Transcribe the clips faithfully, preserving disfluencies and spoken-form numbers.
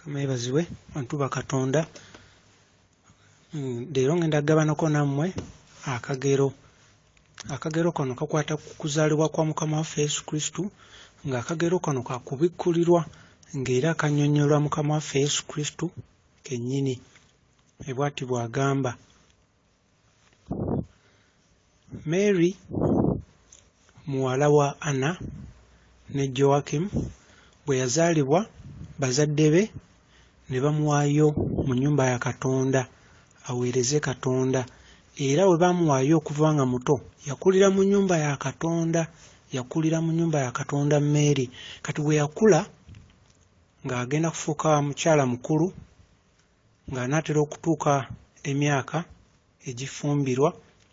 Mwebaziwe bantu ba Katonda. Leero ngenda gabanako nammwe akagero. Akagero kano kakwata ku kuzaalibwa kwa Mukama waffe Yesu Kristo, nga akagero kano kakubikkulirwa ng'era kannyonnyola Mukama waffe Yesu Kristo kennyini. Ebw'ati bw'agamba: Mary muwala wa Anna ne Joakim bwe yazaalibwa, bazadde be ne bamuwaayo mu nnyumba ya Katonda aweereze Katonda, era bwe bamuwaayo okuva nga muto yakulira mu nnyumba ya Katonda, yakulira mu nnyumba ya Katonda Mary. Kati bwe yakula ng'agenda kufuuka mukyala mukulu, ng'anaatera okutuuka emyaka egifumbirwa,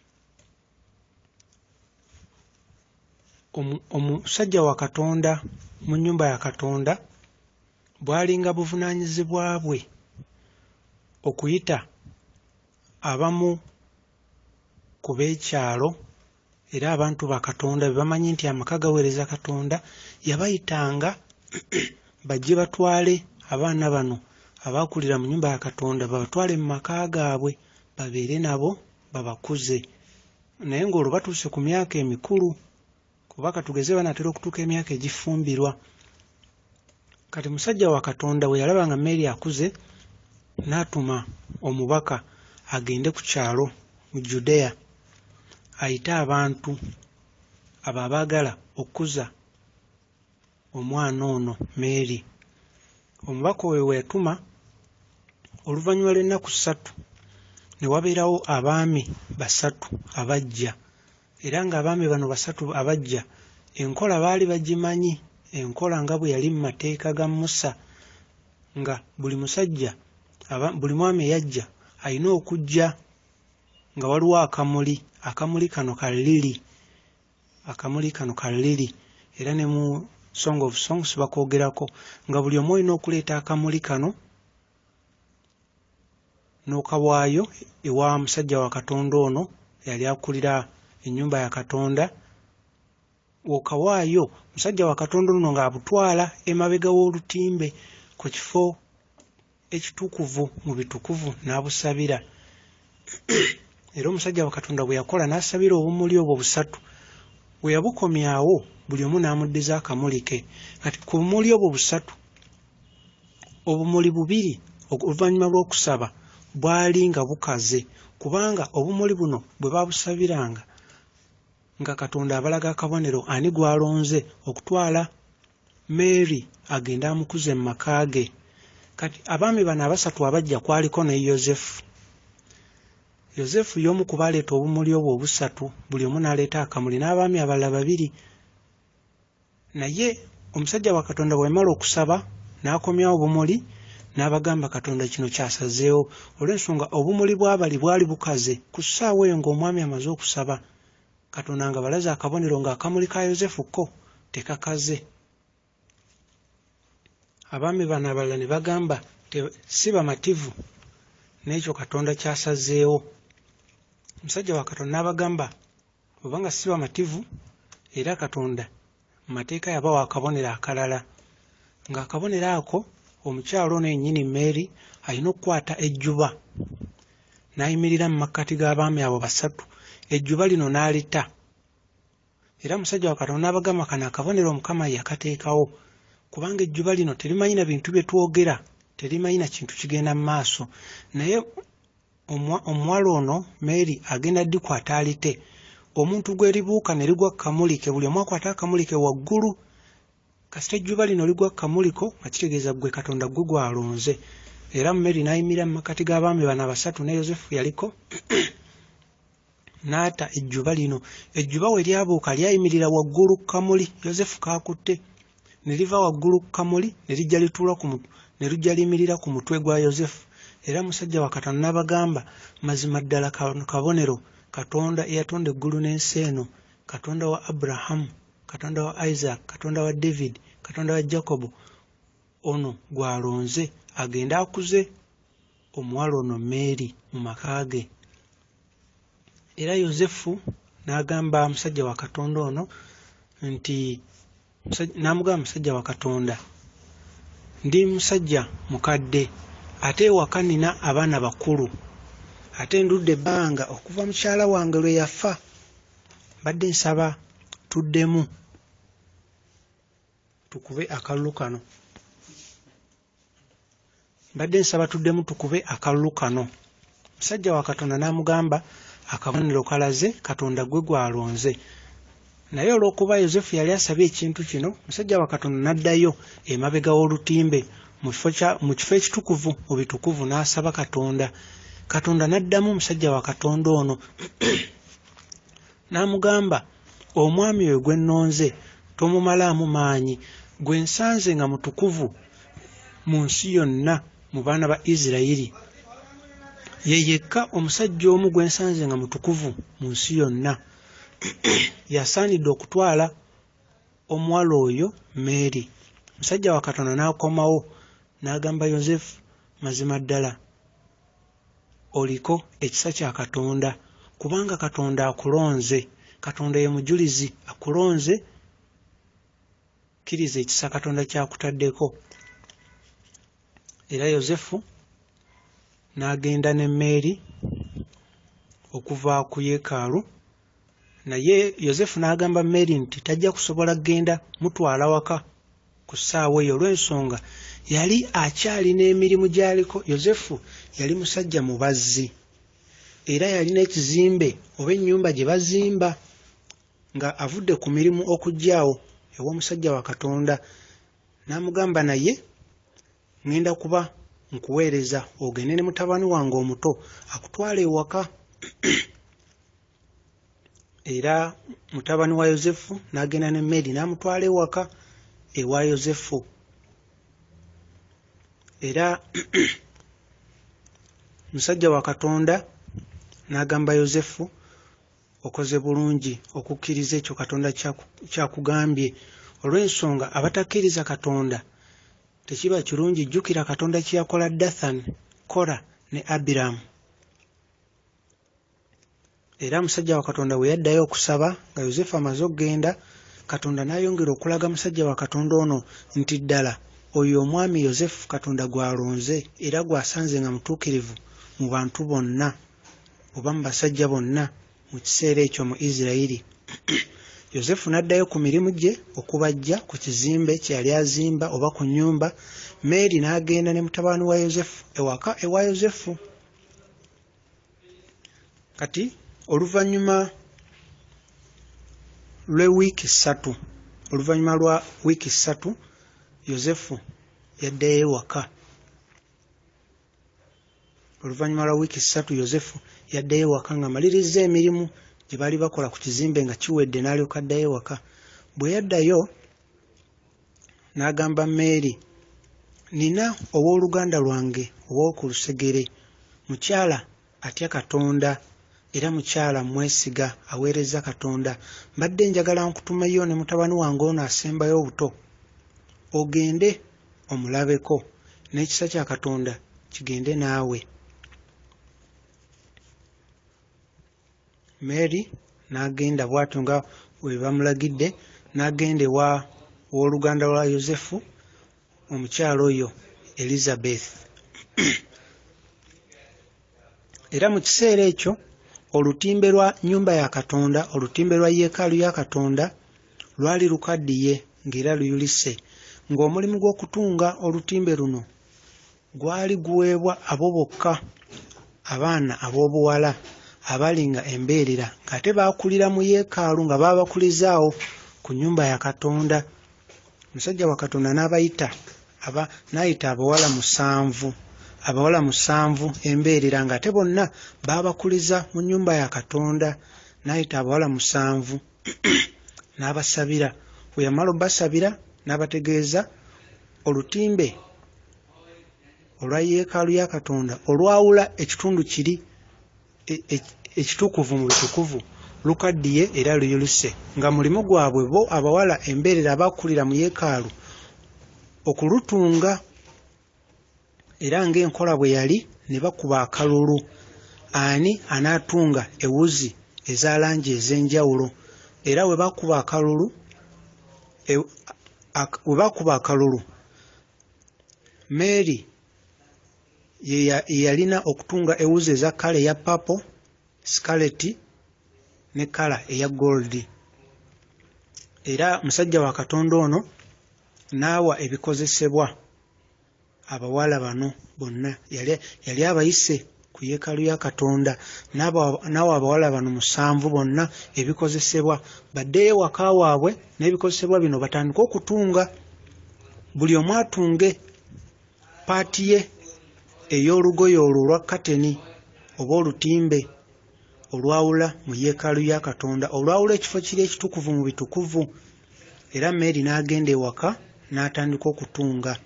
omusajja wa Katonda mu nnyumba ya Katonda bwalinga buvunaanyizibwa bwe okuyita abamu ku b'ekyalo era abantu ba Katonda be bamanyi nti amaka gaweereza Katonda, yabayitanga bajje batwale abaana bano abaakulira mu nnyumba ya Katonda, babatwale mu maka gaabwe babeere nabo babakuze. Naye ng'olwo batuuse ku myaka emikulu, kuba katugeze banaatera okutuuka emyaka egifumbirwa. Kati musajja wa Katonda bwe yalaba nga Mary akuze, n'atuma omubaka agende ku kyalo mu Judea ayite abantu abo abaagala okukuza omwana ono Mary. Omubaka oyo we yatuma, oluvannyuma lw'ennaku ssatu ne wabeerawo abaami basatu abajja, era ng'abaami bano basatu abajja enkola baali bagimanyi, enkola nga bwe yali mu mateeka ga Musa, nga buli musajja buli mwami eyajja alina okujja nga waliwo akamuli, akamuli kano ka lili, akamuli kano ka lili, era ne mu Song of Songs bakoogerako nga buli omu olina okuleeta akamuli kano n'okawaayo ewa musajja wa Katonda ono yali akulira ennyumba ya Katonda. Okawaayo musajja wa Katonda ono ng'abutwala emabega w'olutimbe ku kifo ekitukuvu mu bitukuvu n'abusabira. Era omusajja wa Katonda bwe yakola n'asabira obumuli obwo busatu, bwe yabukomyawo buli omu n'amuddiza akamuli ke. Kati ku bumuli obwo busatu, obumuli bubiri oluvannyuma lw'okusaba bwali nga bukaze, kubanga obumuli buno bwe babusabiranga nga Katonda abalaga akabonero ani gw'alonze okutwala Mary agende amukuze mu maka ge. Kati abaami bano abasatu abajja kwaliko ne Yozefu. Yozefu y'omu ku baaleeta obumuli obwo obusatu, buli omu n'aleeta akamuli, n'abaami abalala babiri. Naye omusajja wa Katonda bwe yamala okusaba n'akomyawo obumuli, n'abagamba Katonda kino kyasazeewo, olw'ensonga obumuli bw'abali bwali bukaze. Ku ssaawa eyo ng'omwami amaze okusaba, Katonda nga balaze akabonero ng'akamuli ka Yozefu ko tekakaze. Abaami bano abalala ne bagamba si bamativu n'ekyo Katonda kyasazeewo. Omusajja wa Katonda n'abagamba obanga si bamativu era Katonda mu mateeka yabawa akabonero akalala, ng'akabonero ako omukyalo ono yennyini Mary alina okukwata ejjuba n'ayimirira mu makkati g'abaami abo basatu, ejjuba lino n'alita. Era omusajja wa Katonda n'abagamba kano akabonero Mukama yakateekawo, kubanga ejjuba lino terimanyi na bintu bye twogera, terimanyi na kintu kigenda mu maaso, naye omuwala ono Mary agenda ddikwata alite. Omuntu gwe libuuka ne ligwa kamuli ke, buli omu akwata akamuli ke waggulu. Kasita ejjuba lino ligwa kamuli ko nga kitegeeza gwe Katonda gwe gw'alonze. Era Mary n'ayimirira mu makkati g'abaami bano abasatu ne Yozefu yaliko n'ata ejjuba lino. Ejjuba we lyabuuka lyayimirira waggulu ku kamuli Yozefu kaakutte, ne liva waggulu ku kamuli ne lijja lituula ku mutwe, ne lijja liyimirira ku mutwe gwa Yozefu. Era musajja wa Katonda n'abagamba mazima ddala kabonero Katonda eyatonda eggulu n'ensi eno, Katonda wa Abrahamu, Katonda wa Isaac, Katonda wa David, Katonda wa Jacob, ono gw'alonze agende akuze omuwala ono Mary mu maka ge. Era Yozefu n'agamba musajja wa Katonda ono nti n'amugamba musajja wa Katonda ndi musajja mukadde ate ewaka nina abaana bakulu ate ndudde ebbanga okuva mukyala wange lwe yafa badde nsaba tuddemu tukube akalulu kano badde nsaba tuddemu tukube akalulu kano musajja wa Katonda n'amugamba akabonero kalaze Katonda gwe gwalonze naye olw'okuba Yozefu yali asabye ekintu kino musajja wa Katonda n'addayo emabega w'olutimbe mu kifo ekitukuvu mu bitukuvu n'asaba Katonda Katonda n'addamu omusajja wa Katonda ono n'amugamba omwami we gwe nnonze tomumalaamu maanyi gwe nsanze nga mutukuvu mu nsi yonna mu baana ba Isirayiri ye yekka omusajja omu gwe nsanze nga mutukuvu mu nsi yonna yasaanidde okutwala omuwala oyo Meeri. Musajja wa Katonda n'akomawo n'agamba Yozefu mazima ddala oliko ekisa kya Katonda kubanga Katonda akulonze Katonda ye mujulizi akulonze kkiriza ekisa Katonda kyakutaddeko. Era Yozefu n'agenda ne Meeri okuva ku yeekaalu naye Yozefu n'agamba Meeri nti tajja kusobola kgenda mutwala waka ku ssaawa eyo olw'ensonga yali akyalina emirimu gy'aliko. Yozefu yali musajja mubazzi era yalina ekizimbe oba ennyumba gye bazimba nga avudde ku mirimu okujjaawo ew'omusajja wa Katonda. N'amugamba naye ngenda kuba nkuweereza ogende ne mutabani wange omuto akutwala ewaka. Era mutabani wa Yozefu n'agenda ne Meeri n'amutwala ewaka ewa Yozefu. Era musajja wa Katonda n'agamba Yozefu okoze bulungi okukkiriza ekyo Katonda kyakugambye olw'ensonga abatakkiriza Katonda tekiba kirungi. Jjukira Katonda kye yakola Dathani, Kora ne Abiramu. Era musajja wa Katonda bwe yaddayo okusaba nga Yozefu amaze okgenda Katonda n'ayongera okulaga musajja wa Katonda ono nti ddala oyo omwami Yozefu Katonda gw'alonze era gw'asanze nga mutuukirivu mu bantu bonna oba mu basajja bonna mu kiseera ekyo mu Isirayiri. Yozefu n'addayo ku mirimu gye okubajja ku kizimbe kye yali azimba oba ku nnyumba. Meeri n'agenda ne mutabani wa Yozefu ewaka ewa Yozefu. Kati oluvannyuma lw'ewiiki ssatu oluvannyuma lwa wiiki ssatu Yozefu yaddayo ewaka. Oluvannyuma lwa wiiki ssatu Yozefu yaddayo ewaka nga maliriza emirimu gye baali bakola ku kizimbe nga kiwedde n'alyoka addayo ewaka. Bwe yaddayo n'agamba Meeri, nina owooluganda lwange ow'oku lusegere mukyala atya Katonda era mukyala mwesiga aweereza Katonda. Mbadde njagala nkutumeyo ne mutabani wange ono asembayo obuto ogende omulabeko n'ekisa kya Katonda kigende naawe. Meeri n'agenda bw'atyo nga bwe bamulagidde n'agenda ewa w'oluganda lwa Yozefu omukyala oyo Elizabeth. Era mu kiseera ekyo olutimbe lwa nnyumba ya Katonda olutimbe lwa yeekaalu ya Katonda lwali lukaddiye ng'era luyulise ng'omulimu gw'okutunga olutimbe luno gwali guweebwa abo bokka abaana ab'obuwala abalinga embeerera ng'ate baakulira mu yeekaalu nga baabakulizaawo ku nnyumba ya Katonda. Omusajja wa Katonda n'abayita aba n'ayita abawala musanvu abawala musanvu embeerera ng'ate bonna baabakuliza mu nnyumba ya Katonda. N'ayita abawala musanvu n'abasabira. Bwe yamala obbasabira n'abategeeza olutimbe olwa yeekaalu ya Katonda olwawula ekitundu kiri ekitukuvu mu bitukuvu lukaddiye era luyulise nga mulimu gwabwe bo abawala embeerera abakulira mu yeekaalu okulutunga. Era ng'enkola bwe yali ne bakuba akalulu ani anaatunga ewuzi eza langi ez'enjawulo. Era we bakuba akalulu we bakuba akalulu Mary ye yalina okutunga ewuzi eza kala eya purple, scarlet ne kala eya gold. Era musajja wa Katonda ono naawa ebikozesebwa abawala bano bonna. Yali, yali abayise ku yeekaalu ya Katonda naawa abawala bano musanvu bonna ebikozesebwa. Baddeyo waka waabwe n'ebikozesebwa bino batandike okutunga. Buli omu atunge paati ye ey'olugoye olwo olwa kateni oba olutimbe olwawula mu yeekaalu ya Katonda, olwawula ekifo kiri ekitukuvu mu bitukuvu. Era Mary n'agenda ewaka n'atandika okutunga.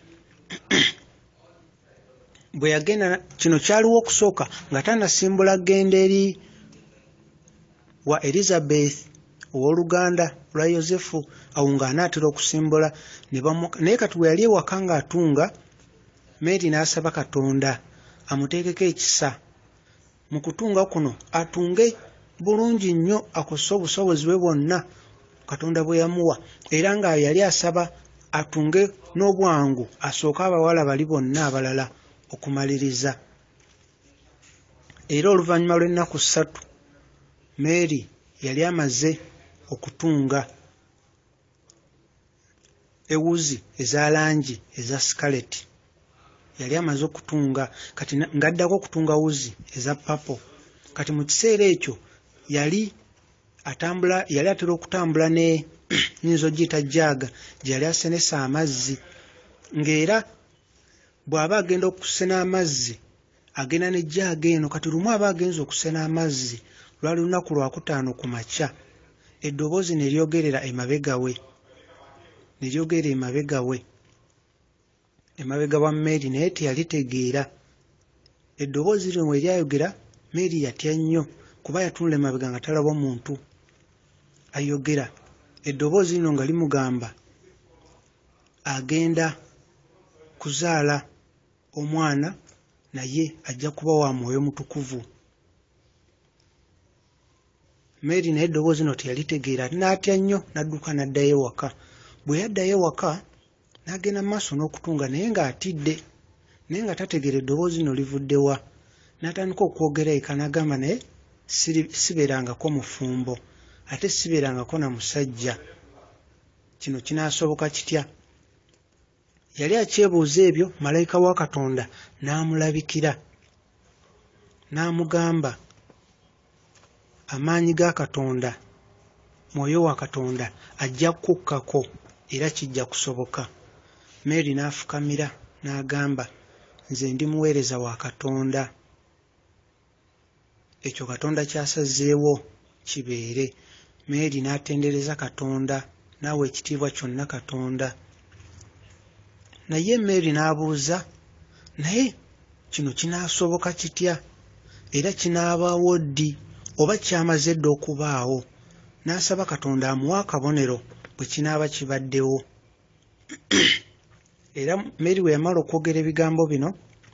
Bwe yagenda, kino kyaliwo okusooka nga tanasimbula genda eri wa Elizabeth ow'oluganda lwa Yosefu, awo ng'anaatera okusimbula. Naye kati bwe yali ewaka ng'atunga, Mary n'asaba Katonda amuteekeko ekisa mu kutunga kuno, atunge bulungi nnyo akozese obusobozi bwe bwonna Katonda bwe yamuwa, era nga yali asaba atunge n'obwangu asooke abawala bali bonna abalala okumaliriza. Era oluvannyuma lw'ennaku ssatu Mary yali amaze okutunga ewuzi eza langi eza scarlet. Yali amaze okutunga kati ng'addako okutunga wuzi eza purple. Kati mu kiseera ekyo yali atambula, yali atera okutambula ne nyinza ogiyita jaaga gye yali asenesa amazzi, ng'era bw'aba agenda okusena amazzi agenda ne jaaga eno. Kati lumu aba agenza okusena amazzi, lwali lunaku lwakutaano ku makya, eddoboozi ne lyogerera emabega we, ne lyogerera emabega we emabega wa Mary, naye teyalitegeera. Eddoboozi lino we lyayogera, Mary yatya nnyo kuba yatunula emabega nga talaba muntu ayogera. Eddoboozi lino nga limugamba agenda kuzaala omwana naye ajja kuba wa Mwoyo Mutukuvu. Mary naye eddoboozi lino teyalitegeera, n'atya nnyo n'adduka n'addayo ewaka. Bwe yaddayo ewaka n'agenda mu maaso n'okutunga, naye ng'atidde, naye nga tategeera eddoboozi lino livuddewa. N'atandika okwogera eka n'agamba naye sibeerangako mufumbo ate sibeerangako na musajja, kino kinaasoboka kitya? Yali akyebuuza ebyo, malayika wa Katonda n'amulabikira n'amugamba amaanyi ga Katonda, Mwoyo wa Katonda ajja kukkako era kijja kusoboka. Mary n'afukamira n'agamba, nze ndi muweereza wa Katonda, ekyo Katonda kyasazeewo kibeere. Mary n'atendereza Katonda n'awa ekitiibwa kyonna Katonda. Naye Mary n'abuuza, naye kino kinaasoboka kitya era kinaabaawo ddi oba kyamaze dda okubaawo? N'asaba Katonda amuwa akabonero bwe kinaaba kibaddewo. Era Mary we yamala okwogera ebigambo bino,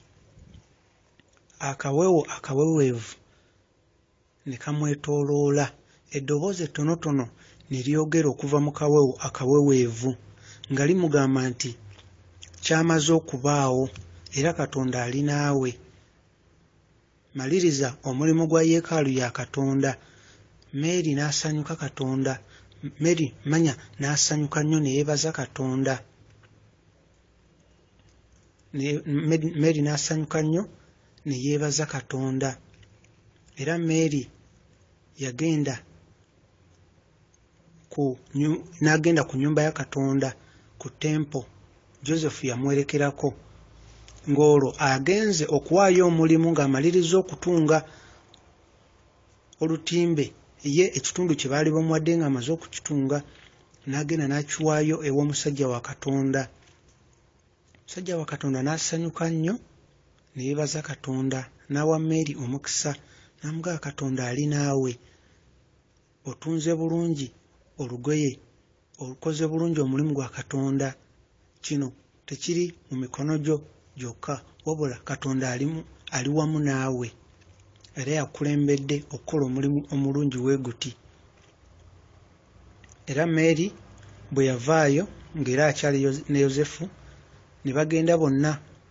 akawewo akaweweevu ne kamwetooloola. Eddoboozi ettonotono ne lyogera okuva mu kawewo akaweweevu nga limugamba nti kyamaze okubaawo era Katonda ali naawe. Maliriza omulimu gwa yeekaalu ya Katonda. Mary n'asanyuka Katonda. Mary manya n'asanyuka nnyo ne yeebaza Katonda. Mary n'asanyuka nnyo ne yeebaza Katonda. Era Mary yagenda ku n'agenda ku nnyumba ya Katonda ku tempo. Joseph yamwerekerako ng'olwo agenze okuwaayo omulimu ng'amaliriza okutunga olutimbe ye ekitundu kye baali bamuwadde ng'amaze okukitunga, n'agenda n'akiwaayo ew'omusajja wa Katonda. Musajja wa Katonda n'asanyuka nnyo ne yeebaza Katonda, n'awa Mary omukisa n'amugamba, Katonda ali naawe, otunze bulungi olugoye, olukoze bulungi omulimu gwa Katonda. Kino tekiri mu mikono gyo gyokka wabula Katonda alimu ali wamu naawe era yakulembedde okukola omulimu omulungi bwe guti. Era Mary bwe yavaayo ng'era akyali ne Yosefu ne bagenda bonna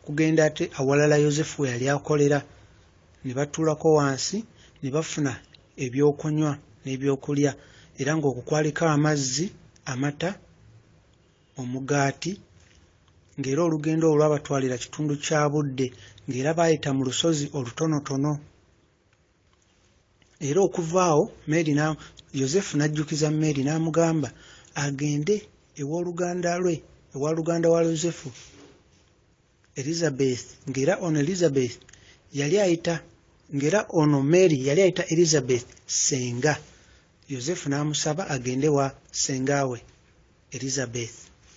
okugenda ate awalala Yozefu we yali akolera, ne batuulako wansi ne bafuna ebyokunywa n'ebyokulya, era ng'okwo kwaliko amazzi, amata, omugaati, ng'era olugendo olwo lwabatwalira kitundu kya budde, ng'era baayita mu lusozi olutonotono. Era okuva awo Mary na Yozefu n'ajjukiza Mary n'amugamba agende ew'oluganda lwe, ewa luganda wa Yozefu, Elizabeth, ng'era ono Elizabeth yali ayita ng'era ono Mary yali ayita Elizabeth senga. Yozefu n'amusaba agende wa sengaawe Elizabeth.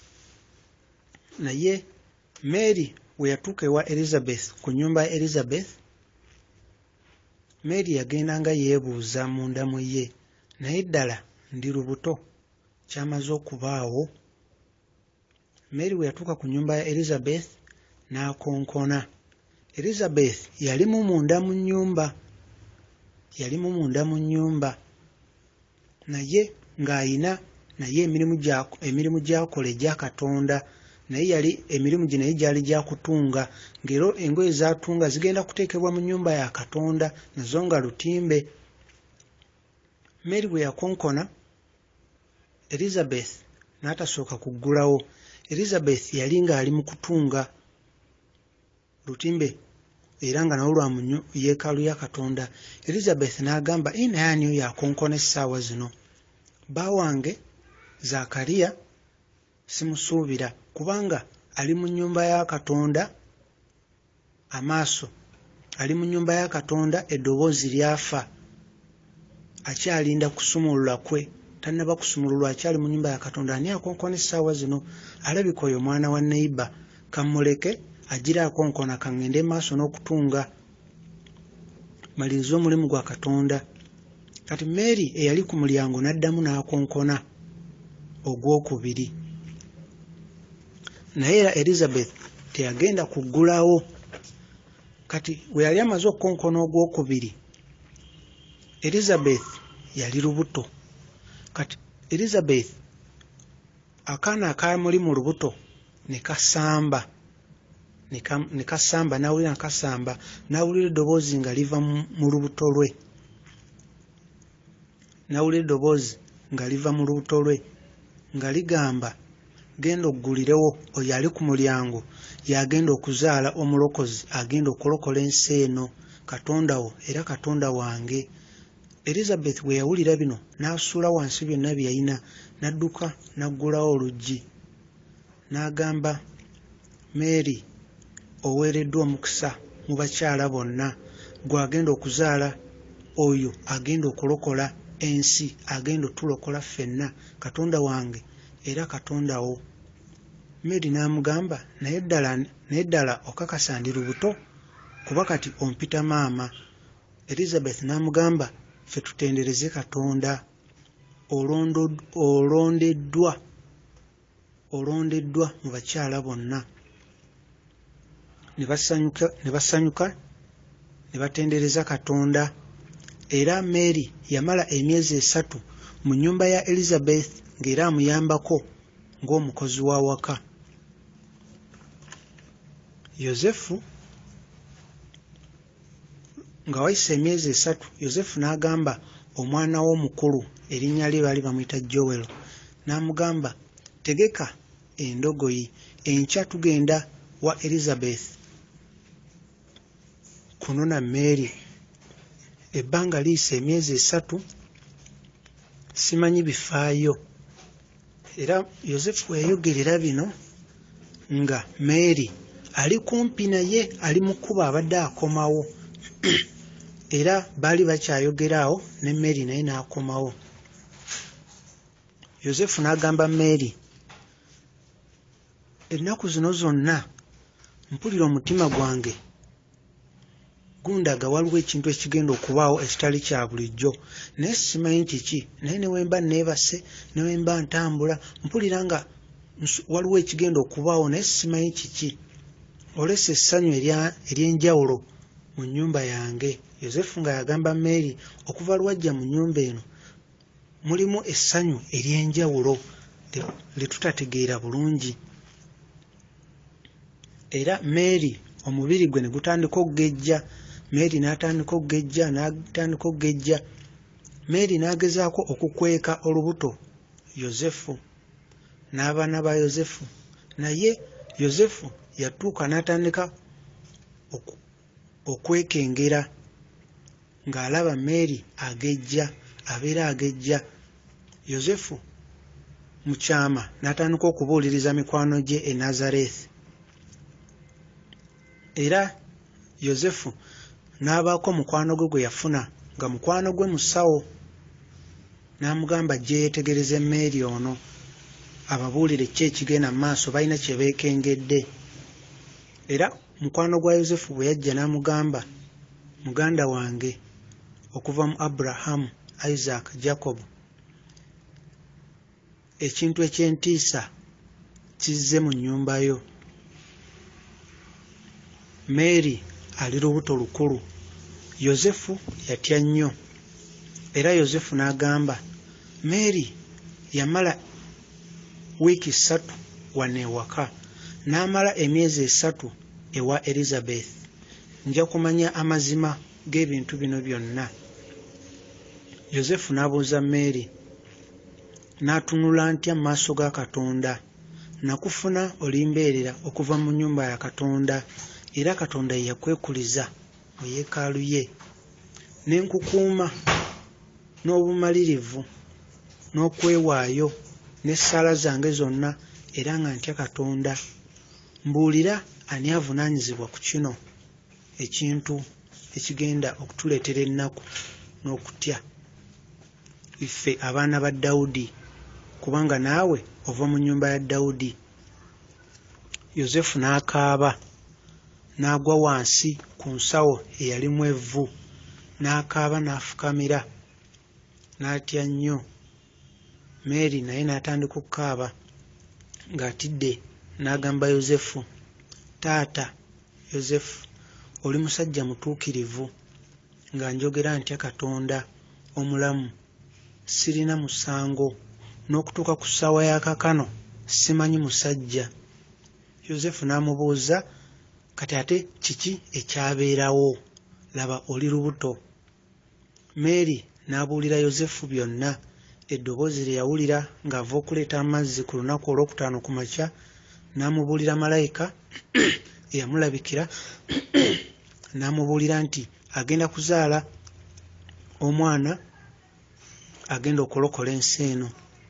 Naye Mary we yatuuka ewa Elizabeth, ku nnyumba ya Elizabeth, Mary yagendanga yeebuuza munda mu ye, naye ddala ndi lubuto, kyamaze okubaawo? Mary we yatuuka ku nnyumba ya Elizabeth n'akonkona. Elizabeth yalimu munda mu nnyumba, yalimu munda mu nnyumba, naye ng'ayina naye emirimu gya emirimu gy'akola egya Katonda, naye yali emirimu gye naye gyali gya kutunga, ng'era engoye z'atunga zigenda kuteekebwa mu nnyumba ya Katonda, nazo nga lutimbe. Mary bwe yakonkona, Elizabeth n'atasooka kuggulawo. Elizabeth yali ng'ali mu kutunga lutimbe era nga nawo lwa mu yeekaalu ya Katonda. Elizabeth n'agamba, "Ee, naye ani oyo akonkona essaawa zino? Bba wange Zakariya simusuubira, kubanga ali mu nnyumba ya Katonda amaaso, ali mu nnyumba ya Katonda eddoboozi lyafa, akyalinda kusumulula kwe, tannaba kusumululwa, akyali mu nnyumba ya Katonda. Ani akonkona essaawa zino? Alabika oyo mwana wa neighbor, kammuleke agira akonkona kaŋŋende maaso n'okutunga, maliriza omulimu gwa Katonda." Kati Mary eyali ku mulyango n'addamu n'akonkona ogwokubiri, naye era Elizabeth teyagenda kuggulawo. Kati we yali amaze okukonkona ogwokubiri, Elizabeth yali lubuto. Kati Elizabeth akaana akamuli mu lubuto ne kasamba, ne kasamba, n'awulira nga kasamba, n'awulira eddoboozi nga liva mu lubuto lwe, n'awulira eddoboozi nga liva mu lubuto lwe nga ligamba, "Genda oggulirewo oyo ali ku mulyango, yagenda okuzaala omulokozi agenda okulokola ensi eno, Katonda wo era Katonda wange." Elizabeth bwe yawulira bino n'asuula wansi byonna bye yalina, n'adduka n'aggulawo oluggi, n'agamba Mary, "Oweereddwa omukisa mu bakyala bonna, gwe agenda okuzaala oyo agenda okulokola ensi, agenda otulokola ffenna, Katonda wange era Katonda wo." Mary n'amugamba, naye ddala naye ddala okakasa ndi lubuto, kuba kati ompita maama. Elizabeth n'amugamba, "Ffe tutendereze Katonda, olondeddwa olondeddwa mu bakyala bonna." Ne basanyuka ne basanyuka ne batendereza Katonda. Era Mary yamala emyezi esatu mu nnyumba ya Elizabeth ng'era amuyambako ng'omukozi wa waka. Yozefu nga wayise emyezi esatu, Yozefu n'agamba omwana we omukulu, erinnya lye baali bamuyita Joel, n'amugamba, "Tegeka endogoyi, enkya tugenda wa Elizabeth kunona Mary." Ebbanga liyise emyezi esatu, simanyi bifaayo. Era Yozefu yayogerera bino nga Mary ali kumpi naye, ali mu kkubo abadde akomawo. Era baali bakyayogera awo ne Mary naye n'akomawo. Yozefu n'agamba Mary, "Ennaku zino zonna mpulira omutima gwange gundaga waliwo ekintu ekigenda okubaawo ekitali kya bulijjo, naye simanyi kiki. Naye ne wemba neebase, ne wemba ntambula, mpulira nga waliwo ekigenda okubaawo, naye simanyi kiki. Olese essanyu ery'enjawulo mu nnyumba yange." Yozefu nga yagamba Mary, okuva lwajja mu nnyumba eno mulimu essanyu ery'enjawulo lye tutategeera bulungi. era Mary omubiri gwe ne gutandika okugejja. Mary n'atandika okugejja n'atandika okugejja. Mary n'agezaako okukweka olubuto Yozefu n'abaana ba Yozefu, naye Yozefu yatuuka n'atandika oku, okwekengera ng'alaba Mary agejja, abeera agejja. Yozefu mu kyama n'atandika okubuuliriza mikwano gye e Nazareesi, era Yozefu n'abaako mukwano gwe gwe yafuna nga mukwano gwe musawo, n'amugamba ajje yeetegereze Mary ono ababuulire ki ekigenda mu maaso, balina kye beekengedde. Era mukwano gwa Yozefu bwe yajja n'amugamba, muganda wange okuva mu Aburahamu, Isaac, Jacob, ekintu eky'entiisa kizze mu nnyumba yo. Mary ali lubuto lukulu. Yozefu yatya nnyo, era Yozefu n'agamba, Mary yamala wiiki ssatu wano ewaka, n'amala emyezi esatu ewa Elizabeth. Nja kumanya amazima g'ebintu bino byonna. Yozefu n'abuuza Mary, n'atunula ntya mu maaso ga Katonda? Nakufuna olimbeerera okuva mu nnyumba ya Katonda, era Katonda ye yakwekuliza mu yeekaalu ye. Ne nkukuuma n'obumalirivu n'okwewaayo n'essaala zange zonna, era nga ntya Katonda. Mbuulira ani avunaanyizibwa ku kino ekintu ekigenda okutuleetera ennaku n'okutya iffe abaana ba Dawudi, kubanga naawe ova mu nnyumba ya Dawudi. Yozefu n'akaaba, n'agwa wansi ku nsawo eyalimu evvu, n'akaaba n'afukamira, n'atya nnyo. Mary naye n'atandika okukaaba ng'atidde, n'agamba Yozefu, taata Yozefu, oli musajja mutuukirivu, nga njogera ntya Katonda omulamu, sirina musango, n'okutuuka ku ssaawa ya kakano simanyi musajja. Yozefu n'amubuuza, kati ate kiki ekyabeerawo? Laba oli lubuto. Mary n'abuulira Yozefu byonna, eddoboozi lye yawulira ng'ava okuleeta amazzi ku lunaku olwokutaano ku makya, n'amubuulira malayika eyamulabikira n'amubuulira nti agenda kuzaala omwana agenda okulokola ensi eno.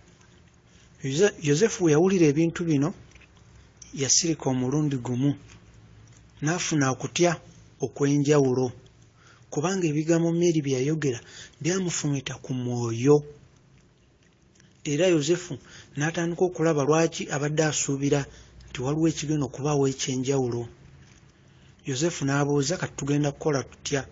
Yozefu we yawulira ebintu bino yasirika omulundi gumu, n'afuna okutya okw'enjawulo, kubanga ebigambo Mary bye yayogera byamufumita ku mwoyo. Era Yozefu n'atandika okulaba lwaki abadde asuubira nti waliwo ekigenda okubaawo ekyenjawulo. Yozefu n'abuuza, kati tugenda kukola tutya?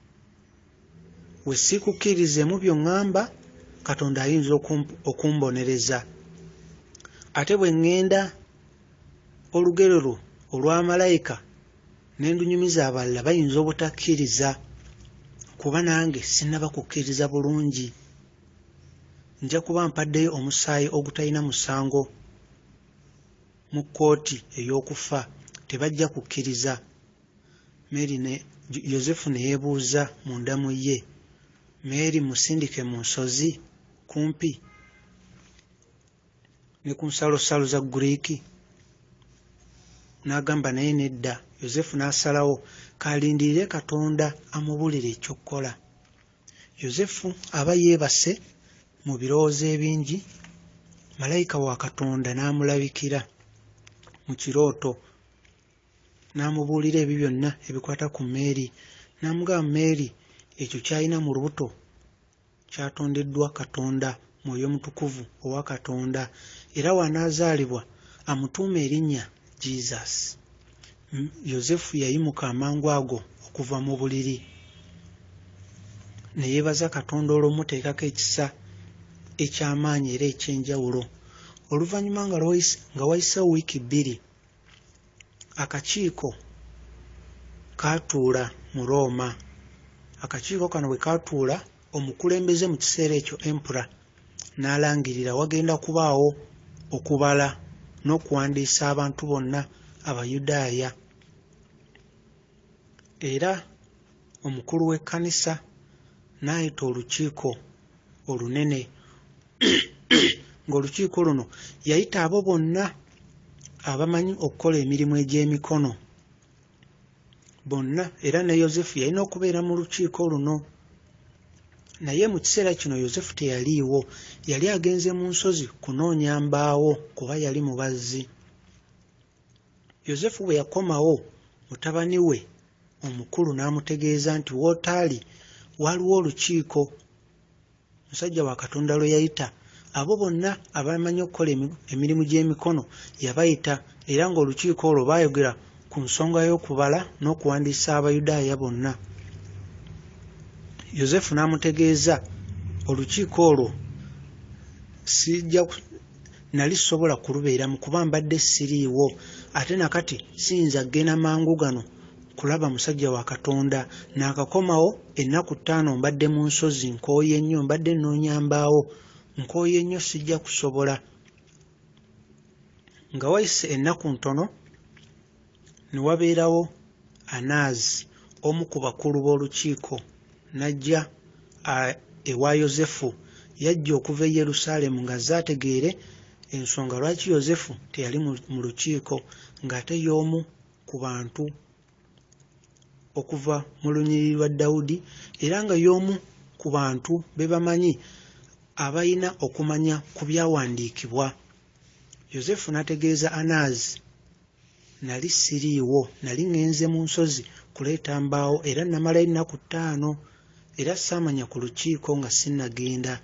We siikukkirizeemu by'oŋŋamba, Katonda ayinza okumbonereza. Ate bwe ŋŋenda olugero lwo olwa malayika ne ndunyumiza abalala, bayinza obutakkiriza, kuba nange sinnaba kukkiriza bulungi. Nja kuba mpaddeyo omusaayi ogutalina musango mu kkooti ey'okufa, tebajja kukkiriza. Mary ne Yozefu ne yeebuuza munda mu ye, Mary musindike mu nsozi kumpi ne ku nsalosalo za Guriiki? N'agamba naye nedda. Yozefu n'asalawo kalindirire Katonda amubuulire ekyokkola. Yozefu aba yeebase mu birowoozo ebingi, malayika wa Katonda n'amulabikira mu kirooto, n'amubuulira ebyo byonna ebikwata ku Mary. N'amugamba Mary ekyo ky'alina mu lubuto kyatondeddwa Katonda, Mwoyo Mutukuvu owa Katonda, era wanaazaalibwa amutuuma erinnya Jesus. Yozefu yayimuka amangu ago okuva mu buliri, ne yeebaza Katonda olw'omuteekako ekisa eky'amaanyi era ekyenjawulo. Oluvannyuma nga wayiseewo wiiki bbiri, akakiiko kaatuula mu Roma. Akakiiko kano bwe kaatuula, omukulembeze mu kiseera ekyo empura n'alangirira wagenda kubaawo okubala n'okuwandiisa abantu bonna Abayudaaya era omukulu w'ekkanisa n'ayita olukiiko olunene ng'olukiiko luno yayita abo bonna abamanyi okukola emirimu egy'emikono bonna, era ne Yozefu yalina okubeera mu lukiiko luno. Naye mu kiseera kino Yozefu teyaliiwo, yali agenze mu nsozi kunoonya mbaawo kuba yali mubazzi. Yozefu bwe yakomawo, mutabani we omukulu n'amutegeeza nti w'otaali waliwo olukiiko. Musajja wa Katonda lwe yayita abo bonna abamanyi okukola emirimu gy'emikono yabayita, era ng'olukiiko olwo baayogera ku nsonga y'okubala n'okuwandiisa Abayudaaya bonna. Yozefu n'amutegeeza, olukiiko olwo sijja nali sobola kulubeeramu kuba mbadde siriiwo, ate nakati siyinza genda mangu gano kulaba musajja wa Katonda. Naakakomawo ennaku ttaano mbadde mu nsozi nkooye nnyo, mbadde nnoonya mbaawo nkooye nnyo, sijja kusobola. Nga wayise ennaku ntono ne wabeerawo Anaazi, omu ku bakulu b'olukiiko, n'ajja ewa Yozefu. Yajja okuva e Yerusaalemu ng'azze ategeere ensonga lwaki Yozefu teyali mu lukiiko, ng'ate y'omu ku bantu okuva mu lunyiriri lwa Dawudi, era nga y'omu ku bantu be bamanyi abalina okumanya ku byawandiikibwa. Yozefu n'ategeeza Anaazi, nali siriiwo, nali ngenze mu nsozi kuleeta mbaawo era namalayo ennaku ttaano, era saamanya ku lukiiko nga sinnagenda.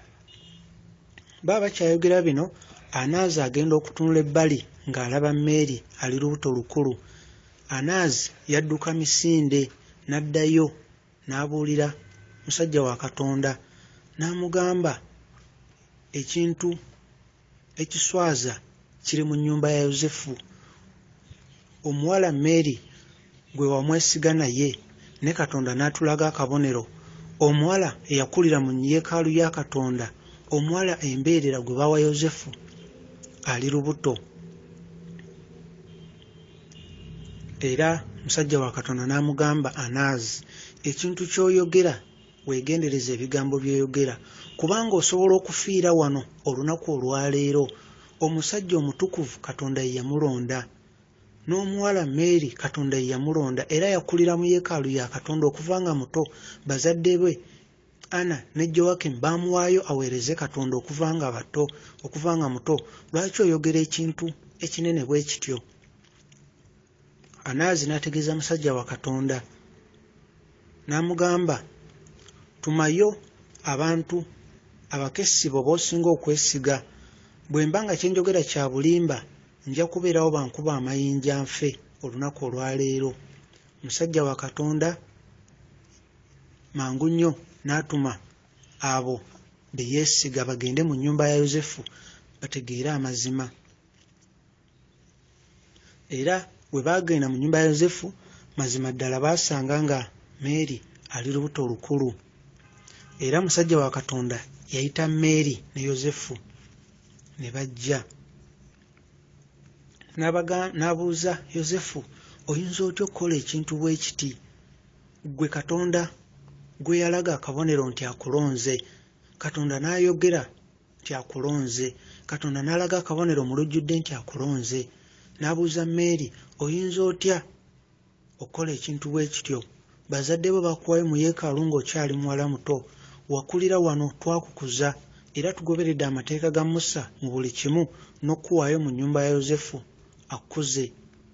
Baba bakyayogera bino, Anaazi agenda okutunula ebbali ng'alaba Meeri ali lubuto lukulu. Anaazi yadduka misinde, n'addayo n'abuulira musajja wa Katonda, n'amugamba ekintu ekiswaza kiri mu nnyumba ya Yozefu. Omuwala Meeri gwe wamwesiga naye, ne Katonda n'atulaga akabonero. Omuwala eyakulira mu yeekaalu ya Katonda, omuwala embeerera gwe bawa Yozefu ali lubuto. Era musajja wa Katonda n'amugamba Anaazi, ekintu ky'oyogera weegendereza ebigambo by'oyogera, kubanga osobola okufiira wano olunaku olwaleero. Omusajja omutukuvu Katonda ye yamulonda, n'omuwala Meeri Katonda ye yamulonda, era yakulira mu yeekaalu ya Katonda okuva nga muto. Bazadde be Ana ne Jowakimu baamuwaayo aweereze Katonda okuva nga bato, okuva nga muto. Lwaki oyogera ekintu ekinene bwe kityo? Anaazi n'ategeeza musajja wa Katonda, n'amugamba, tumayo abantu abakessibo b'osinga okwesiga. Bwe mba nga kye njogera kya bulimba, nja kubeerawo bankuba amayinja nfe olunaku olwaleero. Musajja wa Katonda mangu nnyo n'atuma abo be yeesiga bagende mu nnyumba ya Yozefu bategeere amazima. Era bwe baagenda mu nnyumba ya Yozefu, mazima ddala baasanga nga Meeri ali lubuto lukulu. Era musajja wa Katonda yayita Meeri ne Yozefu ne bajja. N'abuuza Yozefu, oyinza otya okukola ekintu bwe kiti? Gwe Katonda gwe yalaga akabonero nti akulonze. Katonda n'ayogera nti akulonze. Katonda n'alaga akabonero mu lujjudde nti akulonze. N'abuuza Meeri, oyinza otya okukola ekintu bwe kityo? Bazadde bo bakuwayo mu yeekaalu ng'okyali muwala muto. Wakulira wano, twakukuza era tugoberedde amateeka ga Musa mu buli kimu, n'okuwaayo mu nnyumba ya Yozefu akuze.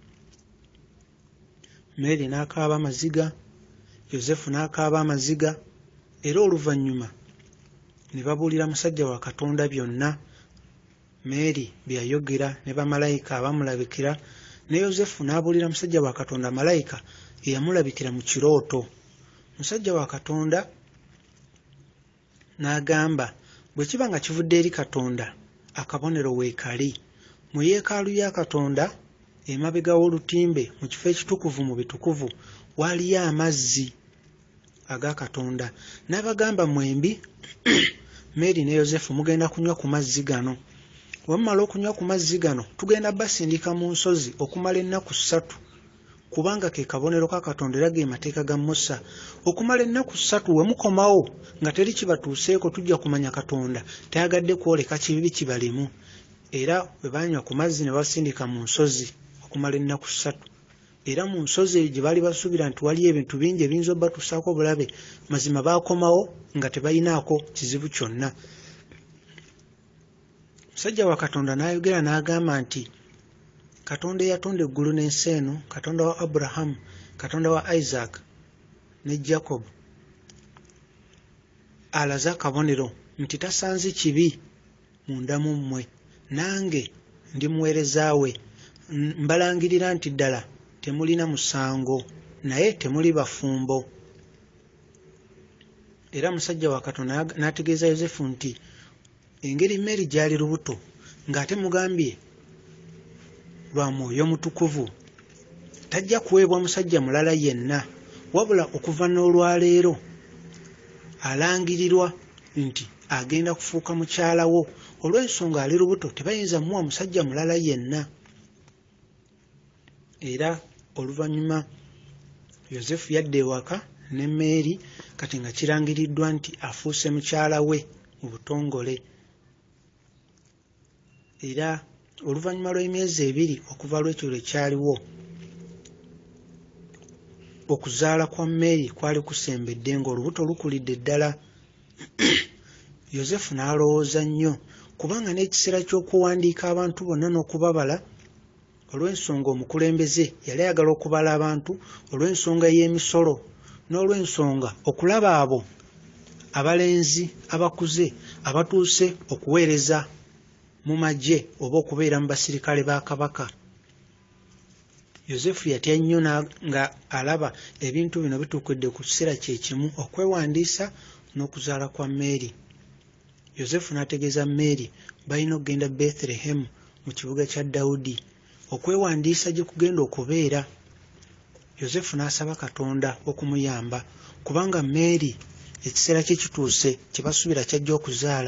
Meeri n'akaaba amaziga, Yozefu n'akaaba amaziga, era oluvannyuma ne babuulira musajja wa Katonda byonna Meeri bye yayogera ne bamalayika abamulabikira, ne Yozefu n'abuulira musajja wa Katonda malayika eyamulabikira mu kirooto. Musajja wa Katonda n'agamba, bwe kiba nga kivudde eri Katonda, akabonero weekali. Mu yeekaalu ya Katonda emabega w'olutimbe mu kifo ekitukuvu mu bitukuvu waaliyo amazzi aga Katonda. N'abagamba mwembi Meeri ne Yozefu mugenda kunywa ku mazzi gano. Bwe mumala okunywa ku mazzi gano, tugenda basindika mu nsozi okumala ennaku ssatu kubanga ke kabonero ka Katonda era ge mateeka ga Musa. Okumala ennaku ssatu we mukomawo nga teri kibatuuseeko tujja kumanya Katonda tayagadde kwoleka kibi kibalimu. Era bwe banywa ku mazzi ne basindika mu nsozi okumala ennaku ssatu. Era mu nsozi gye baali basuubira nti waliyo ebintu bingi ebiyinza obbatuusaako obulabe, mazima baakomawo nga tebalinaako kizibu kyonna. Musajja wa Katonda n'ayogera n'agamba nti Katonda eyatonda eggulu n'ensi eno, Katonda wa Abrahamu, Katonda wa Isaac ne Jacob, alaze akabonero nti tasanze kibi munda mu mmwe, nange ndi muweereza we, mbalangirira nti ddala temulina musango naye temuli bafumbo. Era musajja wa Katonda n'ategeeza Yozefu nti engeri Mary gy'ali lubuto ng'ate mugambye lwa Mwoyo Mutukuvu tajja kuweebwa musajja mulala yenna, wabula okuva n'olwaleero alangirirwa nti agenda kufuuka mukyala wo. Olw'ensonga ali lubuto tebayinza muwa musajja mulala yenna. Era oluvannyuma Yozefu yadda ewaka ne Mary kati nga kirangiriddwa nti afuuse mukyala we mu butongole. Era oluvannyuma lw'emyezi ebiri okuva lwekyo lwekyaliwo, okuzaala kwa Mary kwali kusembedde ng'olubuto lukulidde ddala. Yozefu n'alowooza nnyo kubanga n'ekiseera ky'okuwandiika abantu bonna n'okubabala, olw'ensonga omukulembeze yali ayagala okubala abantu olw'ensonga y'emisolo n'olw'ensonga okulaba abo abalenzi abakuze abatuuse okuweereza mu magye oba okubeera mu basirikale ba kabaka. Yozefu yatya nnyo nga alaba ebintu bino bituukidde ku kiseera kye kimu okwewandiisa n'okuzaala kwa Mary. Yozefu n'ategeeza Mary balina okugenda Bethlehem mu kibuga kya Dawudi okwewandiisa gye kugenda okubeera. Yozefu n'asaba Katonda okumuyamba kubanga Mary ekiseera kye kituuse kye basuubira kyajja okuzaala.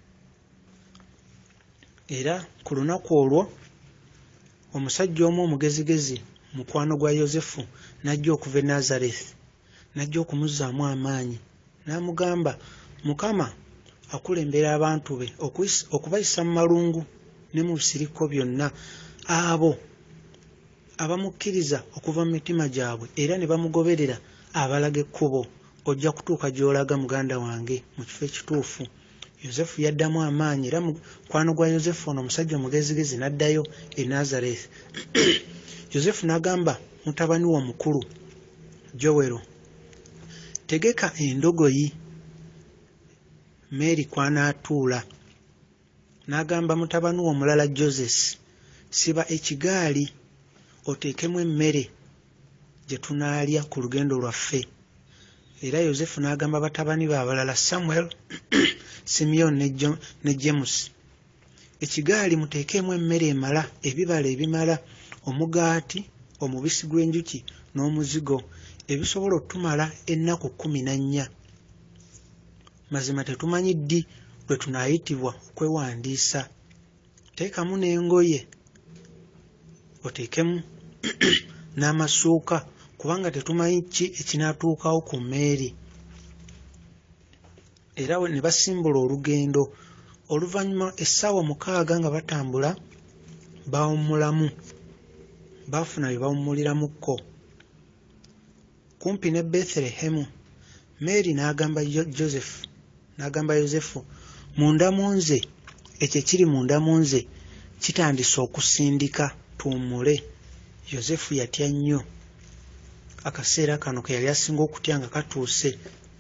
Era ku lunaku olwo omusajja omu omugezigezi mukwano gwa Yozefu n'ajja okuva e Nazareth, n'ajja okumuzzaamu amaanyi n'amugamba, Mukama akulembera abantu be okubayisa mu malungu ne mu bisirikko byonna abo abamukkiriza okuva mu mitima gyabwe era ne bamugoberera abalaga ekkubo, ojja kutuuka gy'olaga muganda wange mu kifo ekituufu. Yozefu yaddamu amaanyi era mukwano gwa Yozefu ono omusajja omugezigezi n'addayo e Nazareth. Yozefu n'agamba mutabani we omukulu Jowero, tegeka endogoyi Mary kw'anaatuula. N'agamba mutabani we omulala Joseph, siba ekigaali oteekemu emmere gye tunaalya ku lugendo lwaffe. Era Yozefu n'agamba batabani be abalala Samuel, Simeon ne James, ekigaali muteekemu emmere emala, ebibala ebimala, omugaati, omubisi gw'enjuki n'omuzigo, ebisobola otumala ennaku kkumi na nnya. Mazima tetumanyi ddi lwe tunaayitibwa okwewandiisa. Teekamu n'engoye oteekemu n'amasuuka kubanga tetumanyi ki ekinaatuukawo ku Mary. Era ne basimbula olugendo. Oluvannyuma essaawa mukaaga nga batambula bawummulamu, baafuna bye bawummuliramukko kumpi ne Bethlehem. Mary n'agamba Joseph n'agamba Yozefu, munda mu nze, ekyo kiri munda mu nze kitandise okusindika, tuwummule. Yozefu yatya nnyo. Akaseera kano ke yali asinga okutya nga katuuse.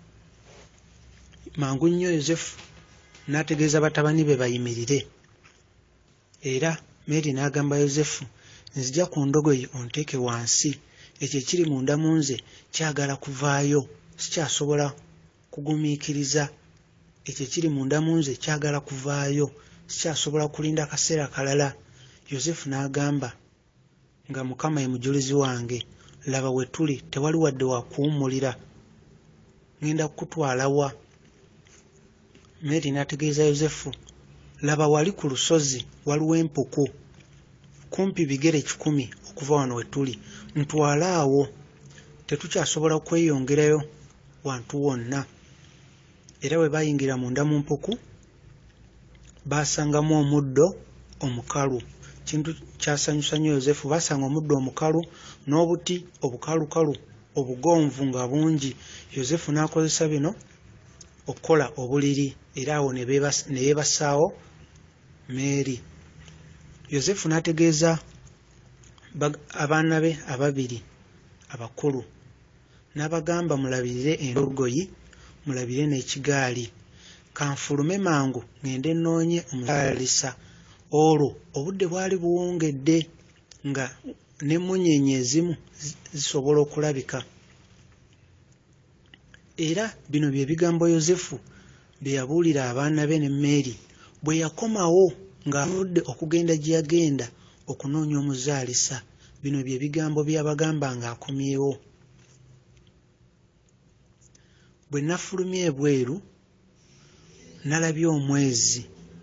Mangu nnyo Yozefu n'ategeeza batabani be bayimirire. Era Mary n'agamba Yozefu, nzija ku ndogoyi onteeke wansi, ekyo ekiri munda mu nze kyagala kuvaayo, sikyasobola kugumiikiriza. Ekyo ekiri munda mu nze kyagala kuvaayo, sikyasobola kulinda akaseera kalala. Yozefu n'agamba nga Mukama ye mujulizi wange, laba we tuli tewali wadde wa kuwummulira, ngenda kukutwala wa? Mary n'ategeeza Yozefu, laba wali ku lusozi waliwo empuku kumpi bigere kikumi okuva wano we tuli, ntwalaawo tetukyasobola kweyongerayo wantu wonna. Era bwe bayingira munda mu mpuku basangamu omuddo omukalu. Kintu kyasanyusa nnyo Yozefu, basanga omuddo omukalu n'obuti obukalukalu obugonvu nga bungi. Yozefu n'akozesa bino okukola obuliri, era awo ne yeebasaawo Meeri. Yozefu n'ategeeza abaana be ababiri abakulu, n'abagamba mulabirire endogoyi, mulabire n'ekigaali, kanfulume mangu ngende nnoonye omuzaalisa. Olwo obudde bwali buwungedde nga n'emmunyeenye ezimu zisobola okulabika. Era bino bye bigambo Yozefu bye yabuulira abaana be ne Meeri bwe yakomawo ng'avudde okugenda gye yagenda okunoonya omuzaalisa. Bino bye bigambo bye yabagamba ng'akomyewo: bwe nafulumya ebweru nalabye omwezi,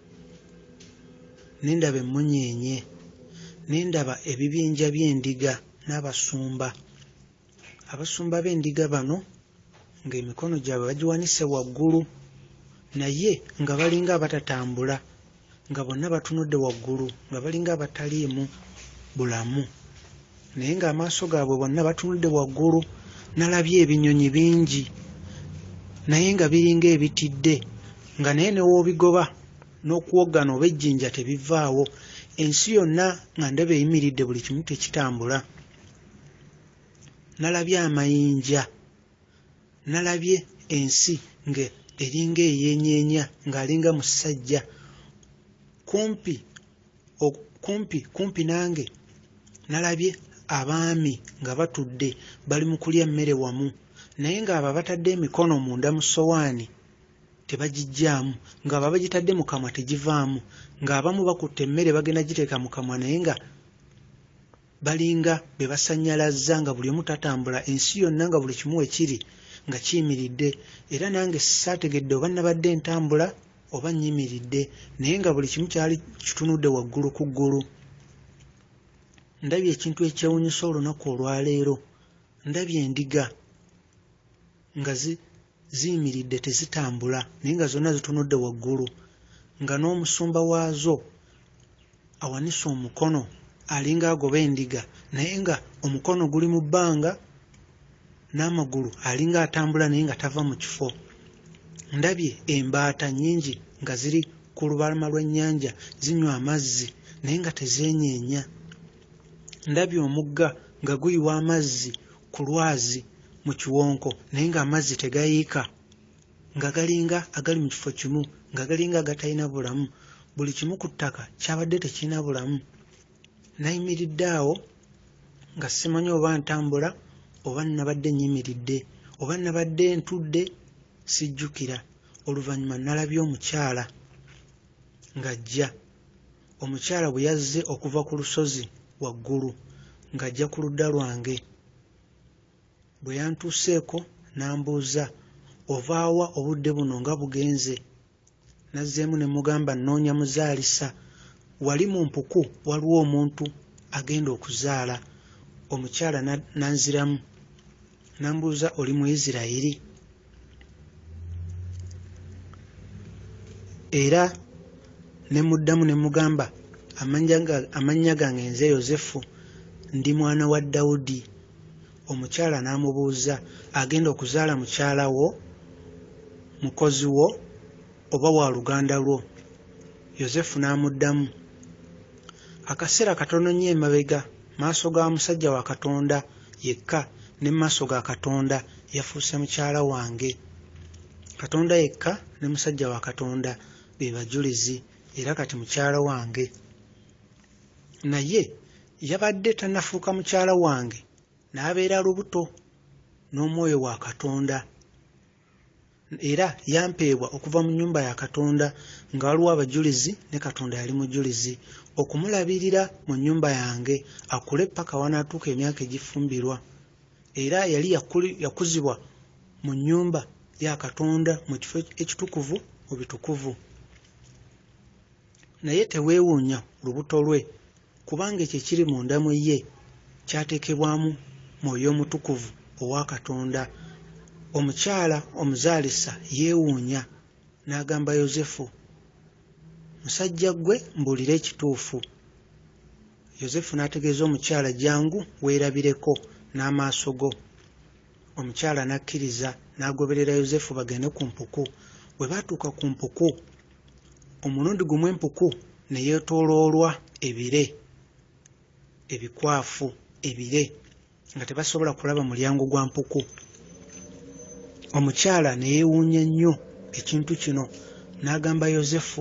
ne ndaba emmunyeenye, ne ndaba ebibinja by'endiga n'abasumba. Abasumba b'endiga bano ng'emikono gyabwe bagiwanise waggulu, naye nga balinga abatatambula, nga bonna batunudde waggulu, nga balinga abataliimu bulamu, naye ng'amaaso gaabwe bonna batunudde waggulu. Nalabye ebinyonyi bingi naye nga biringa ebitidde, nga naye ne w'obigoba n'okuwoggana oba ejjinja tebivaawo. Ensi yonna nga ndaba eyimiridde, buli kimu tekitambula. Nalabye amayinja, nalabye ensi nga eringa eyeenyeenya ng'alinga musajja. Kumpi kumpi kumpi nange nalabye abaami nga batudde bali mu kulya mmere wamu, naye ng'abo batadde emikono munda mu ssowaani tebagijjaamu, ng'abo bagitadde mu kamwa tegivaamu, ng'abamu bakutte emmere bagenda giteeka mu kamwa naye nga balinga be basannyalazza, nga buli omu tatambula. Ensi yonna nga buli kimu we kiri nga kiyimiridde, era nange saategedde oba nabadde ntambula oba nnyimiridde, naye nga buli kimu kyali kitunudde waggulu ku ggulu. Ndabye ekintu ekyewuunyisa olunaku olwaleero. Ndabye endiga nga ziyimiridde tezitambula, naye nga zonna zitunudde waggulu, nga n'omusumba waazo awanise omukono alinga agoba endiga, naye nga omukono guli mu bbanga, n'amagulu alinga atambula naye nga tava mu kifo. Ndabye embaata nnyingi nga ziri ku lubalama lw'ennyanja zinywa amazzi naye nga tezeenyeenya. Ndabye omugga nga guyiwa amazzi ku lwazi mu kiwonko naye ng'amazzi tegayiika, nga galinga agali mu kifo kimu, nga galinga agatalina bulamu. Buli kimu ku ttaka kyabadde tekirina bulamu. Nayimiridde awo nga simanyi oba ntambula oba nabadde nnyimiridde oba nabadde ntudde, sijjukira. Oluvannyuma nalabye omukyala ng'ajja. Omukyala bwe yazze okuva ku lusozi waggulu ng'ajja ku ludda lwange, bwe yantuuseeko n'ambuuza, ovaawa obudde buno nga bugenze? Nazzeemu ne mugamba nnoonya muzaalisa. Wali mu mpuku waliwo omuntu agenda okuzaala. Omukyala nanziramu n'ambuuza, oli Muyisirayiri? Era ne muddamu ne mugamba, amannya gange nze Yozefu, ndi mwana wa Dawudi. Omukyala n'amubuuza, agenda okuzaala mukyala wo, mukozi wo, oba wa luganda lwo? Yozefu n'amuddamu, akaseera katono nnyo emabega, maaso ga musajja wa Katonda yekka ne maaso ga Katonda yafuuse mukyala wange. Katonda yekka ne musajja wa Katonda be bajulizi, era kati mukyala wange. Naye yabadde tannafuuka mukyala wange, n'abeera lubuto n'omwoyo wa Katonda, era yampeebwa okuva mu nnyumba ya Katonda nga waliwo abajulizi ne Katonda yali mujulizi, okumulabirira mu nnyumba yange akule paka wanaatuuka emyaka egifumbirwa. Era yali yakuzibwa mu nnyumba ya Katonda mu kifo ekitukuvu mu bitukuvu. Naye teweewuunya lubuto lwe, kubanga ekyo kiri munda mu ye kyateekebwamu mwoyo omutukuvu owa Katonda. Omukyala omuzaalisa yeewuunya n'agamba Yozefu, musajja gwe mbuulira ekituufu. Yozefu n'ategeeza omukyala, jangu weerabireko n'amaaso go. Omukyala n'akkiriza n'agoberera Yozefu bagende ku mpuku. Bwe baatuuka ku mpuku, omulundi gumu empuku ne yeetooloolwa ebire, ebikwafu, ebire nga tebasobola kulaba mulyango gwa mpuku. Omukyala ne yeewuunya nnyo ekintu kino n'agamba Yozefu,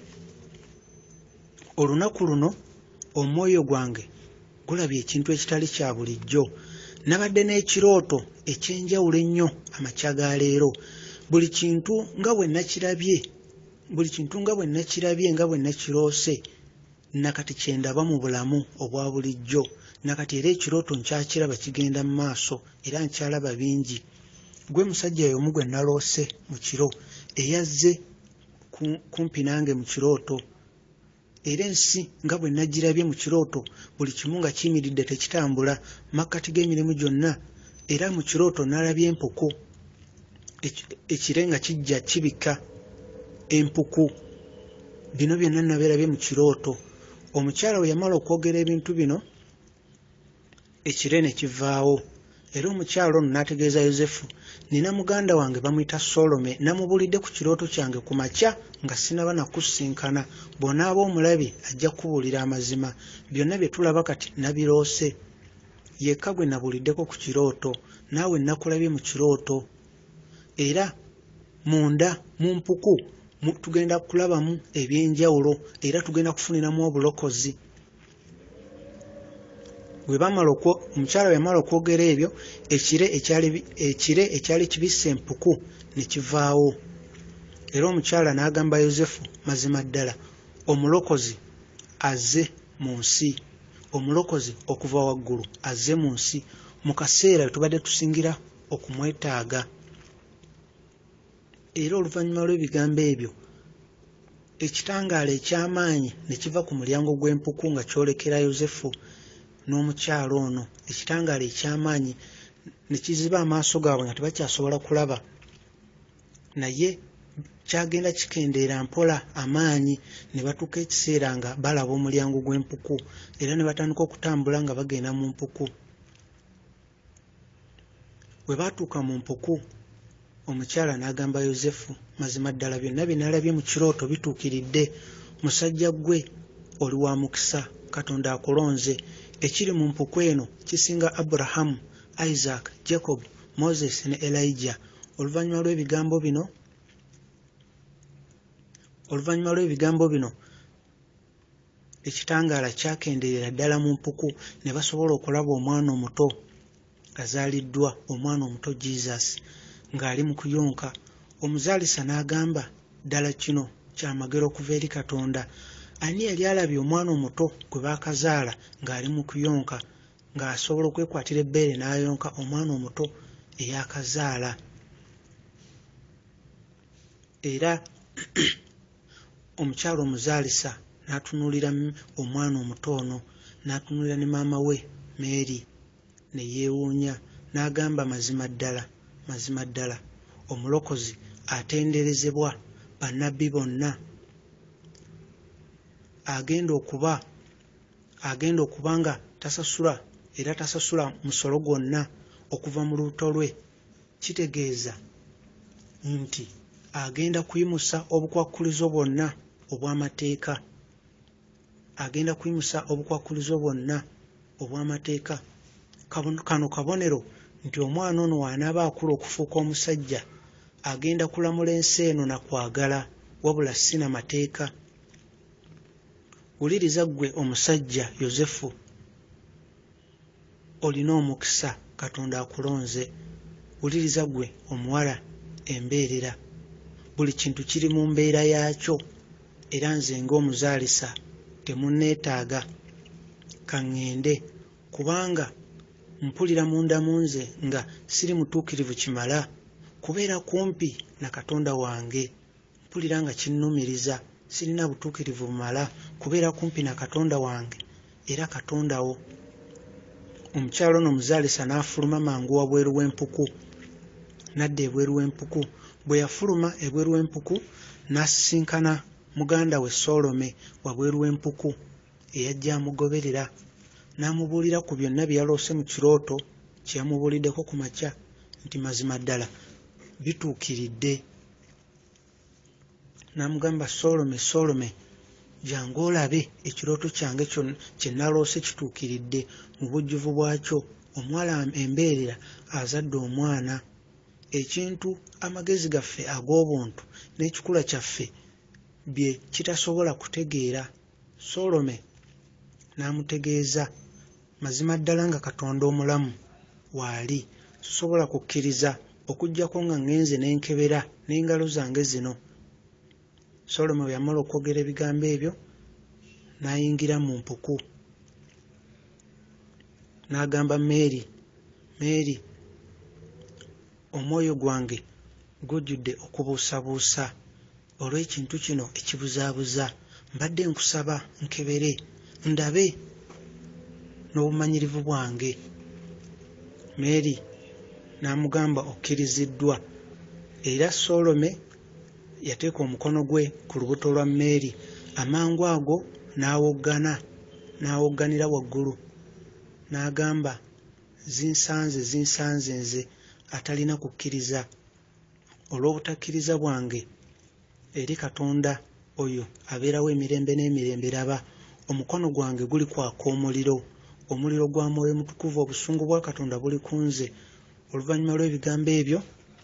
olunaku luno omwoyo gwange gulabye ekintu ekitali kya bulijjo. Nabadde n'ekirooto eky'enjawulo ennyo amakya ga leero. Buli kintu nga bwe nakirabye buli kintu nga bwe nakirabye nga bwe nakiroose, nakati kyendaba mu bulamu obwa bulijjo. Nakati era ekirooto nkyakiraba kigenda mu maaso era nkyalaba bingi. Gwe musajja y'omu gwe naloose mu kiro eyazze kumpi nange mu kirooto. Era ensi nga bwe nagirabye mu kirooto, buli kimu nga kiyimiridde tekitambula makkati g'emirimu gyonna. Era mu kirooto nalabye empuku, ekire nga kijja kibika empuku. Bino byonna nabeerabye mu kirooto. Omukyala we yamala okwogera ebintu bino, ekire ne kivaawo. Era omukyala ono n'ategeeza Yozefu, nina muganda wange bamuyita Solome, namubuulidde ku kirooto kyange ku makya nga sinaba nakusinkana. Bw'onaaba omulabi ajja kubuulira amazima. Byonna bye tulaba kati nabiroose. Yekka gwe nabuuliddeko ku kirooto, naawe nakulabye mu kirooto. Era munda mu mpuku tugenda kulabamu eby'enjawulo era tugenda kufuniramu obulokozi. Bwe bamala okwo omukyala yamala okwogera ebyo, ekire ekyali ekire ekyali kibisse empuku ne kivaawo. Era omukyala n'agamba Yozefu, mazima ddala omulokozi azze mu nsi, omulokozi okuva waggulu azze mu nsi mu kaseera bwe tubadde tusingira okumwetaaga. Era oluvannyuma lw'ebigambo ebyo, ekitangaala eky'amaanyi ne kiva ku mulyango gw'empuku nga kyolekera Yozefu n'omukyala ono. Ekitangaala eky'amaanyi ne kiziba amaaso gaabwe nga tebakyasobola kulaba, naye kyagenda kikendeera mpola amaanyi. Ne batuuka ekiseera nga balaba omulyango gw'empuku era ne batandika okutambula nga bagenda mu mpuku. Bwe baatuuka mu mpuku, omukyala n'agamba Yozefu, mazima ddala byonna bye nalabye mu kirooto bituukiridde. Musajja gwe oli wa mukisa, Katonda akulonze. Ekiri mu mpuku eno kisinga Aburahamu, Isaac, Jacob, Moses ne Elijah. Oluvannyuma lw'ebigambo bino oluvannyuma lw'ebigambo bino ekitangaala kyakendeerera ddala mu mpuku ne basobola okulaba omwana omuto azaaliddwa, omwana omuto Jesus ng'ali mu kuyonka. Omuzaalisa n'agamba, ddala kino kyamagero okuva eri Katonda. Ani yali alabye omwana omuto gwe baakazaala ng'ali mu kuyonka, ng'asobola okwekwatira ebbeere n'ayonka omwana omuto eyakazaala? Era omukyala omuzaalisa n'atunuulira omwana omuto ono, n'atunuulira ne maama we Mary ne yeewuunya n'agamba, mazima ddala mazima ddala omulokozi atenderezebwa bannabbi bonna agenda okuba agenda okuba nga tasasula era tasasula musolo gwonna okuva mu lubuto lwe. Kitegeeza nti agenda kuyimusa obukwakkulizo bwonna obw'amateeka agenda kuyimusa obukwakkulizo bwonna obw'amateeka. Kano kabonero nti omwana ono w'anaaba akula okufuuka omusajja agenda kulamula ensi eno na kwagala wabula si na mateeka. Wuliriza ggwe omusajja Yozefu, olina omukisa, Katonda akulonze. Wuliriza ggwe omuwala embeerera, buli kintu kiri mu mbeera yaakyo, era nze ng'omuzaalisa temunneetaaga. Kaŋŋende kubanga mpulira munda mu nze nga siri mutuukirivu kimala kubeera kumpi na Katonda wange. Mpulira nga kinnumiriza, sirina butuukirivu bumala kubeera kumpi na Katonda wange era Katonda wo. omukyala ono omuzaalisa n'afuluma mangu wabweru w'empuku, n'adda ebweru w'empuku. Bwe yafuluma ebweru w'empuku n'asisinkana muganda we Solome wabweru w'empuku eyajja amugoberera, n'amubuulira ku byonna bye yaloose mu kirooto kye yamubuuliddeko ku makya nti mazima ddala bituukiridde. N'amugamba, Solome, Solome, jangu olabe ekirooto kyange kye naloose kituukiridde mu bujjuvu bwakyo. Omuwala embeerera azadde omwana. Ekintu amagezi gaffe ag'obuntu n'ekikula kyaffe bye kitasobola kutegeera. Solome n'amutegeeza mazima ddala nga Katonda omulamu waali sisobola kukkiriza okuggyako nga ngenze n'enkebera n'engalo zange zino. Solome bwe yamala okwogera ebigambo ebyo n'ayingira mu mpuku n'agamba Mary, Mary, omwoyo gwange gujjudde okubuusabuusa olw'ekintu kino ekibuzaabuza. Mbadde nkusaba nkebere ndabe n'obumanyirivu bwange. Mary n'amugamba okkiriziddwa. Era Solome yateeka omukono gwe ku lubuto lwa Mary, amangu ago n'awoggana n'awogganira waggulu n'agamba, zinsanze zinsanze nze atalina kukkiriza. Olw'obutakkiriza bwange eri Katonda oyo abeerawo emirembe n'emirembe, raba omukono gwange guli kwaka omuliro, omuliro gwa Mwoyo Mutukuvu, obusungu bwa Katonda buli ku nze. Oluvannyuma lw'ebigambo ebyo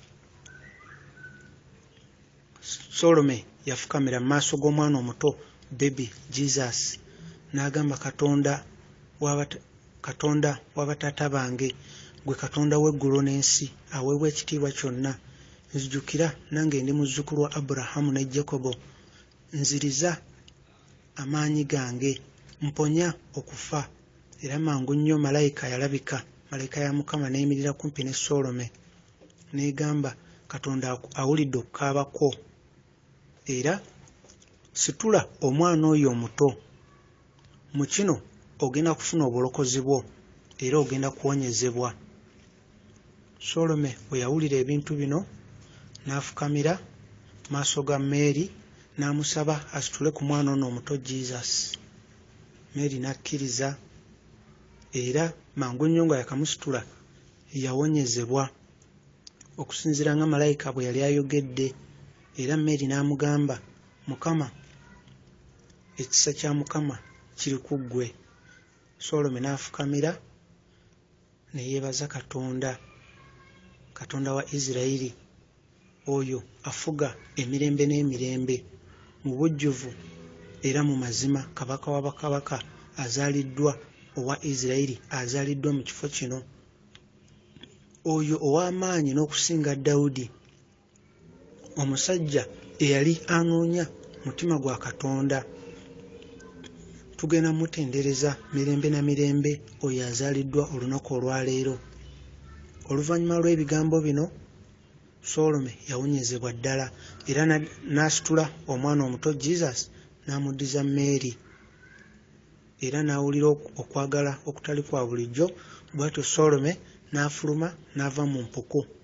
Solome yafukamira mu maaso g'omwana omuto baby Jesus n'agamba, Katonda w'abata Katonda w'abataata bange, gwe Katonda w'eggulu n'ensi, aweebwa ekitiibwa kyonna, nzijukira nange ndi muzzukulu wa Aburahamu ne Jacobo. Nziriza amaanyi gange, mponya okufa. Era mangu nnyo malayika yalabika, malayika ya Mukama n'eyimirira kumpi ne Solome n'egamba, Katonda awulidde okukaaba kwo, era situla omwana oyo omuto. Mu kino ogenda kufuna obulokozi bwo era ogenda kuwonyezebwa. Solome bwe yawulira ebintu bino n'afukamira maaso ga Mary n'amusaba asitule ku mwana ono omuto Jesus. Mary n'akkiriza era mangu nnyo nga yakamusitula yawonyezebwa okusinziira nga malayika bwe yali ayogedde. Era Mary n'amugamba, Mukama, ekisa kya Mukama kiri ku ggwe. Solome n'afukamira ne yeebaza Katonda, Katonda wa Isirayiri, oyo afuga emirembe n'emirembe mu bujjuvu era mu mazima, kabaka wa bakabaka azaaliddwa owa Isirayiri, azaaliddwa mu kifo kino, oyo ow'amaanyi n'okusinga Dawudi, omusajja eyali anoonya mutima gwa Katonda. Tugenda mutendereza mirembe na mirembe oyo azaaliddwa olunaku olwaleero. Oluvannyuma lw'ebigambo bino Solome yawonyezebwa ddala era n'asitula omwana omuto Jesus n'amuddiza Mary, era n'awulira okwagala okutali kwa bulijjo. Bw'atyo Solome n'afuluma n'ava mu mpuku.